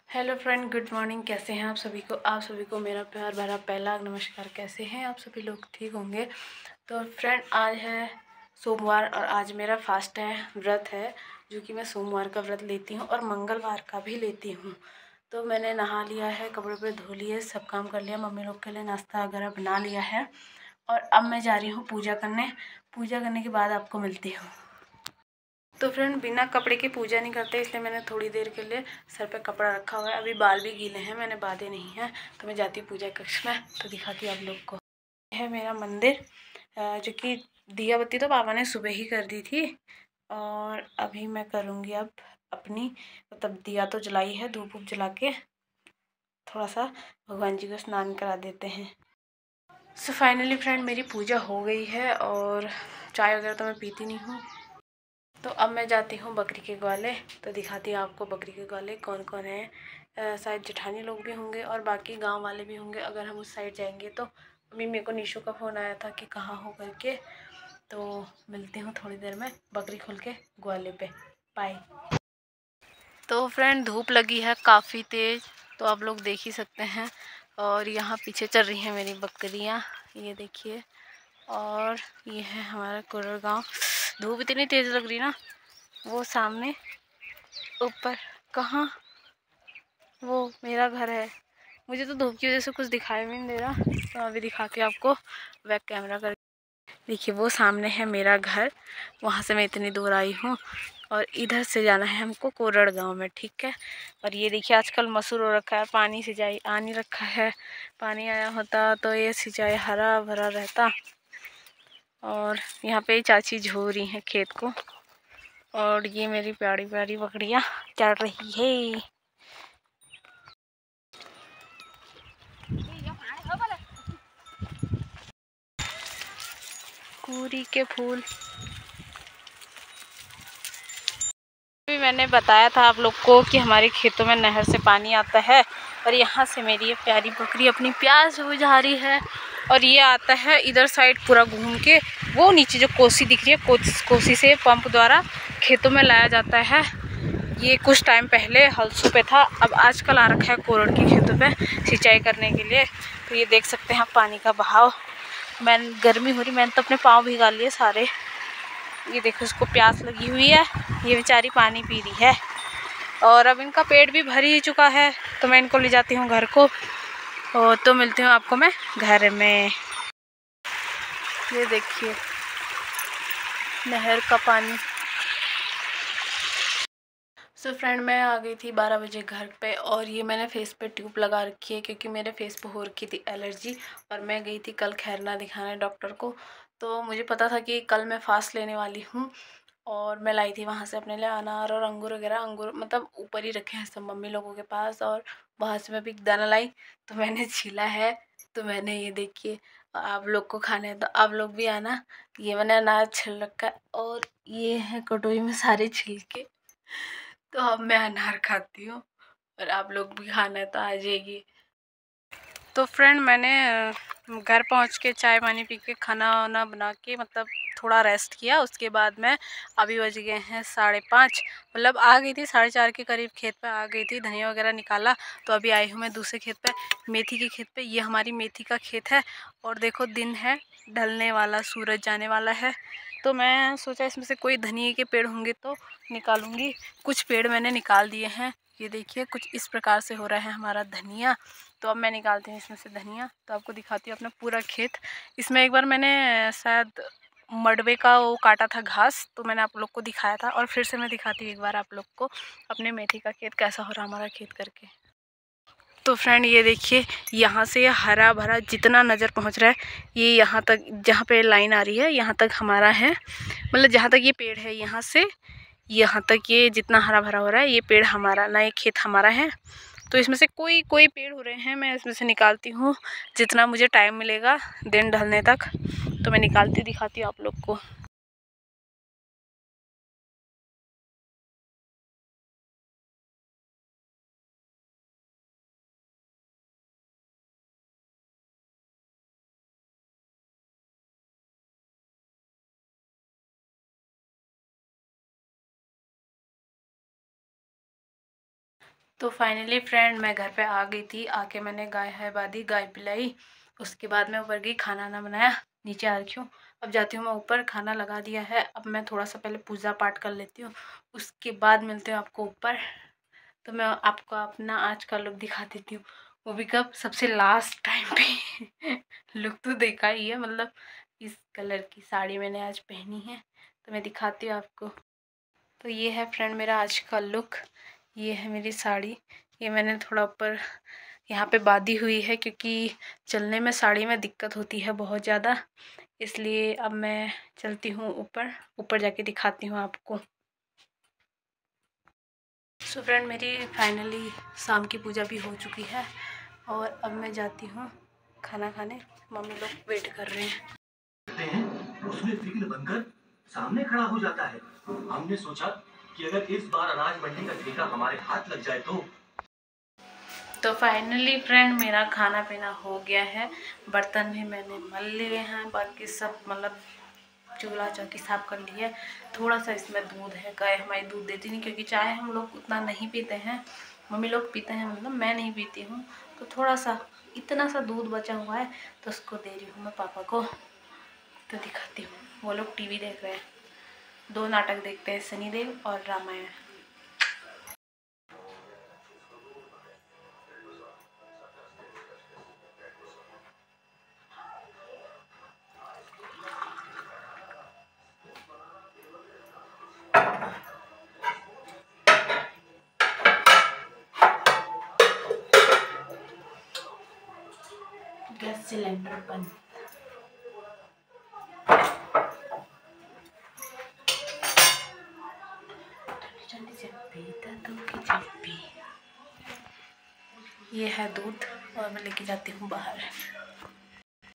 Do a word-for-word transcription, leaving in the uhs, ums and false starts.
Hello friend, good morning. कैसे हैं आप सभी को आप सभी को मेरा प्यार भरा पहला नमस्कार। कैसे हैं आप सभी लोग? ठीक होंगे। तो फ्रेंड, आज है सोमवार और आज मेरा फास्ट है, व्रत है, जो कि मैं सोमवार का व्रत लेती हूँ और मंगलवार का भी लेती हूँ। तो मैंने नहा लिया है, कपड़े पे धो लिए, सब काम कर लिया, मम्मी लोग के लिए नाश्ता वगैरह बना लिया है और अब मैं जा रही हूँ पूजा करने। पूजा करने के बाद आपको मिलती हूँ। तो फ्रेंड, बिना कपड़े की पूजा नहीं करते, इसलिए मैंने थोड़ी देर के लिए सर पे कपड़ा रखा हुआ है। अभी बाल भी गीले हैं, मैंने बांधे नहीं हैं। तो मैं जाती हूँ पूजा कक्ष में, तो दिखाती हूँ आप लोग को। यह है मेरा मंदिर, जो कि दिया बत्ती तो पापा ने सुबह ही कर दी थी और अभी मैं करूँगी अब अपनी, मतलब दिया तो जलाई है, धूप वूप जला के थोड़ा सा भगवान जी को स्नान करा देते हैं। सो फाइनली फ्रेंड, मेरी पूजा हो गई है और चाय वगैरह तो मैं पीती नहीं हूँ। तो अब मैं जाती हूँ बकरी के ग्वाले, तो दिखाती हूँ आपको बकरी के ग्वाले कौन कौन है। शायद जेठानी लोग भी होंगे और बाकी गांव वाले भी होंगे अगर हम उस साइड जाएंगे तो। अभी मेरे को निशु का फ़ोन आया था कि कहाँ हो करके, तो मिलती हूँ थोड़ी देर में बकरी खोल के ग्वाले पे। बाय। तो फ्रेंड, धूप लगी है काफ़ी तेज़, तो आप लोग देख ही सकते हैं। और यहाँ पीछे चल रही हैं मेरी बकरियाँ, ये देखिए। और ये है हमारा कुरड़ गाँव। धूप इतनी तेज़ लग रही ना, वो सामने ऊपर कहाँ, वो मेरा घर है। मुझे तो धूप की वजह से कुछ दिखाई भी नहीं दे रहा, तो अभी दिखाती हूँ आपको बैक कैमरा कर। देखिए, वो सामने है मेरा घर, वहाँ से मैं इतनी दूर आई हूँ और इधर से जाना है हमको कोरड़ गांव में, ठीक है। और ये देखिए, आजकल मसूर हो रखा है, पानी सिंचाई आ नहीं रखा है। पानी आया होता तो ये सिंचाई हरा भरा रहता। और यहाँ पे चाची झो रही हैं खेत को, और ये मेरी प्यारी प्यारी बकरियाँ चल रही है। कुरी के फूल भी मैंने बताया था आप लोग को कि हमारे खेतों में नहर से पानी आता है और यहाँ से मेरी ये प्यारी बकरी अपनी प्यास बुझा रही है। और ये आता है इधर साइड पूरा घूम के, वो नीचे जो कोसी दिख रही है, कोसी से पंप द्वारा खेतों में लाया जाता है। ये कुछ टाइम पहले हल्सू पे था, अब आजकल आ रखा है कोरड़ के खेतों पे सिंचाई करने के लिए। तो ये देख सकते हैं आप पानी का बहाव। मैं गर्मी हो रही, मैंने तो अपने पाँव भिगा लिए सारे। ये देखो, इसको प्यास लगी हुई है, ये बेचारी पानी पी रही है। और अब इनका पेट भी भर ही चुका है, तो मैं इनको ले जाती हूँ घर को। और तो मिलती हूँ आपको मैं घर में। ये देखिए नहर का पानी। सो फ्रेंड, मैं आ गई थी बारह बजे घर पे और ये मैंने फेस पे ट्यूब लगा रखी है क्योंकि मेरे फेस पे हो रखी थी एलर्जी। और मैं गई थी कल खैरना दिखाने डॉक्टर को, तो मुझे पता था कि कल मैं फास्ट लेने वाली हूँ। और मैं लाई थी वहाँ से अपने लिए अनार और अंगूर वगैरह। अंगूर मतलब ऊपर ही रखे हैं सब मम्मी लोगों के पास, और वहाँ से मैं भी एक दाना लाई तो मैंने छीला है। तो मैंने ये देखिए, आप लोग को खाने हैं तो आप लोग भी आना। ये मैंने अनार छिल रखा है और ये है कटोरी में सारे छिलके। तो अब मैं अनार खाती हूँ और आप लोग भी खाना है तो आ जाइए। तो फ्रेंड, मैंने घर पहुँच के चाय पानी पी के खाना वाना बना के मतलब थोड़ा रेस्ट किया। उसके बाद मैं, अभी बज गए हैं साढ़े पाँच, मतलब आ गई थी साढ़े चार के करीब खेत पे आ गई थी, धनिया वगैरह निकाला। तो अभी आई हूँ मैं दूसरे खेत पे, मेथी के खेत पे। ये हमारी मेथी का खेत है और देखो दिन है ढलने वाला, सूरज जाने वाला है। तो मैं सोचा इसमें से कोई धनिए के पेड़ होंगे तो निकालूंगी। कुछ पेड़ मैंने निकाल दिए हैं, ये देखिए कुछ इस प्रकार से हो रहा है हमारा धनिया। तो अब मैं निकालती हूँ इसमें से धनिया, तो आपको दिखाती हूँ अपना पूरा खेत। इसमें एक बार मैंने शायद मडवे का वो काटा था घास, तो मैंने आप लोग को दिखाया था। और फिर से मैं दिखाती हूँ एक बार आप लोग को अपने मेथी का खेत कैसा हो रहा हमारा खेत करके। तो फ्रेंड, ये देखिए यहाँ से हरा भरा जितना नज़र पहुँच रहा है, ये यहाँ तक जहाँ पे लाइन आ रही है यहाँ तक हमारा है। मतलब जहाँ तक ये पेड़ है, यहाँ से यहाँ तक ये जितना हरा भरा हो रहा है, ये पेड़ हमारा ना, ये खेत हमारा है। तो इसमें से कोई कोई पेड़ हो रहे हैं, मैं इसमें से निकालती हूँ जितना मुझे टाइम मिलेगा दिन ढलने तक। तो मैं निकालती दिखाती हूँ आप लोग को। तो फाइनली फ्रेंड मैं घर पे आ गई थी। आके मैंने गाय है बादी, गाय पिलाई। उसके बाद मैं ऊपर गई, खाना ना बनाया, नीचे आ रखी हूँ। अब जाती हूँ मैं ऊपर, खाना लगा दिया है। अब मैं थोड़ा सा पहले पूजा पाठ कर लेती हूँ, उसके बाद मिलते हैं आपको ऊपर। तो मैं आपको अपना आज का लुक दिखा देती हूँ, वो भी कब, सबसे लास्ट टाइम पे। लुक तो देखा ही है, मतलब इस कलर की साड़ी मैंने आज पहनी है, तो मैं दिखाती हूँ आपको। तो ये है फ्रेंड मेरा आज का लुक। ये है मेरी साड़ी, ये मैंने थोड़ा ऊपर यहाँ पे बांधी हुई है क्योंकि चलने में साड़ी में दिक्कत होती है बहुत ज़्यादा, इसलिए अब मैं चलती हूँ ऊपर, ऊपर जाके दिखाती हूँ आपको। सो फ्रेंड मेरी फाइनली शाम की पूजा भी हो चुकी है और अब मैं जाती हूँ खाना खाने। मम्मी लोग वेट कर रहे हैं। उसमें फिक्र बनकर सामने खड़ा हो जाता है। हमने सोचा कि अगर इस बार अनाज मंडी का ठेका हमारे हाथ लग जाए तो तो फाइनली फ्रेंड मेरा खाना पीना हो गया है। बर्तन भी मैंने मल लिए हैं, बाकी सब मतलब चूल्हा चौकी साफ कर ली है। थोड़ा सा इसमें दूध है, गाय हमारी दूध देती नहीं क्योंकि चाय हम लोग उतना नहीं पीते हैं, मम्मी लोग पीते हैं, मतलब मैं नहीं पीती हूँ। तो थोड़ा सा इतना सा दूध बचा हुआ है तो उसको दे रही हूँ मैं पापा को। तो दिखाती हूँ, वो लोग टीवी देख रहे हैं, दो नाटक देखते हैं, शनिदेव और रामायण। गैस सिलेंडर बंद। ये है दूध और मैं लेके जाती हूँ बाहर।